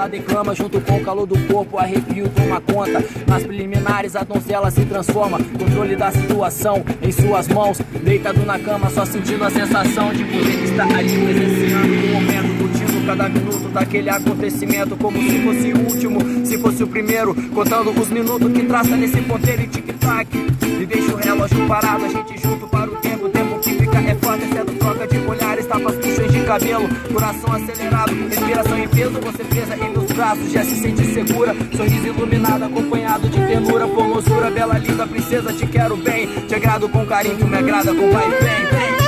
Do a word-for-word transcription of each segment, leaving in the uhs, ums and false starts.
ela declama, junto com o calor do corpo, arrepio toma conta. Nas preliminares a donzela se transforma, controle da situação em suas mãos. Deitado na cama, só sentindo a sensação de poder estar ali presenciando o momento, curtindo cada minuto daquele acontecimento, como se fosse o último, se fosse o primeiro, contando os minutos que traça nesse ponteiro e tic-tac. E deixa o relógio parado, a gente junto para o tempo, o tempo que fica é forte, exceto troca de olhares, tapas, puxões de cabelo, coração acelerado, respiração em peso, você presa em meus braços, já se sente segura, sorriso iluminado, acompanhado de ternura, formosura, bela, linda princesa, te quero bem, te agrado com carinho, tu me agrada com vai e vem, vem.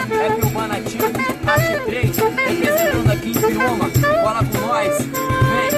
Representando aqui em Pioma, cola com nós, vem.